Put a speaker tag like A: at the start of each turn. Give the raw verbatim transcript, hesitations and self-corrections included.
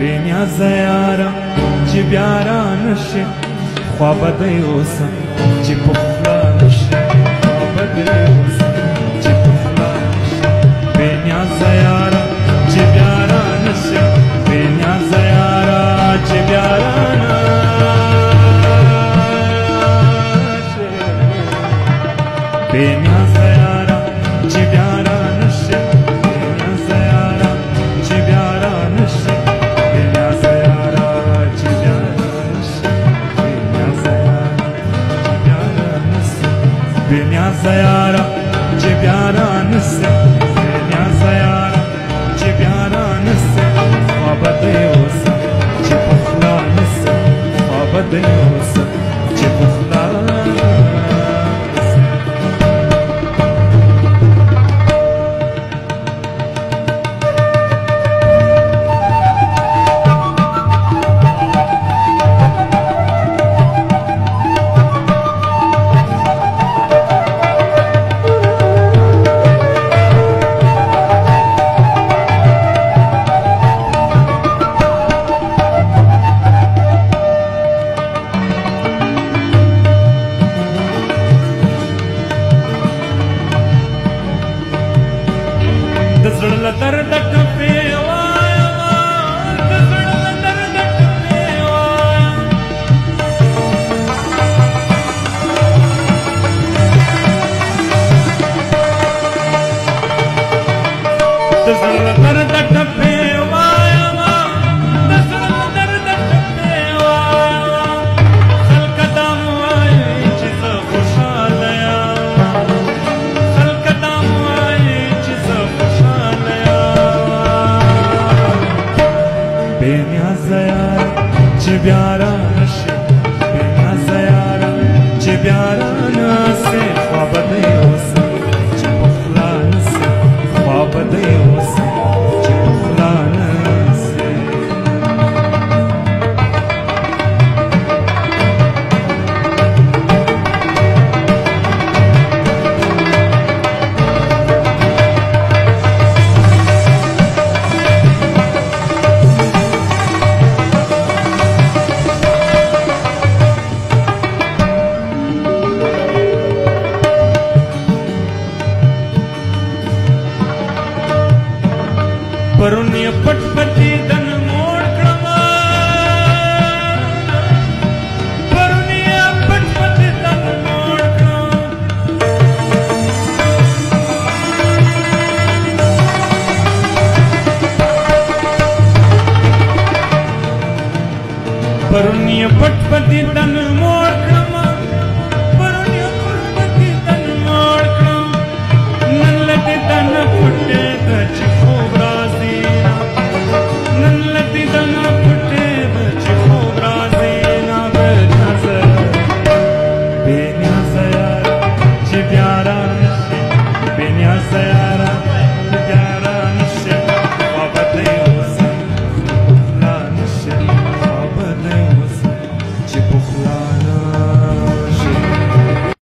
A: بېنیازه یاره چې بیا رانشي خوا به دی اوسه چې په خوله نشي خوا به دی اوسه چې په خوله نشي بېنیازه یاره چې بیا رانشي بېنیازه یاره چې بیا رانشي بېنیازه یاره چې بیا رانشي بېنیازه یاره چې بیا رانشي بېنیازه یاره چې بیا رانسې بېنیازه یاره چې بیا رانسې خوا به دی اوسه چې په خوله نسې خوا به دی اوسه چې په خوله د زړه له درده ټپې وایم د زړه له درده ټپې وایم د زړه له درده ټپې وایم د زړه له درده ټپې وایم خلکه دا مو وایي چې زه خوشحاله یم خلکه دا مو وایي چې زه بېنیازه یاره چې بیا رانشي بېنیازه یاره چې بیا رانسې خوا به دی اوسه چې په خوله نسې خوا به دی اوسه چې په خوله نسې پرون یې پټ پټي دن موړ کړم پرون یې پټ پټي دن موړ کړم پرون یې پټ پټي دن موړ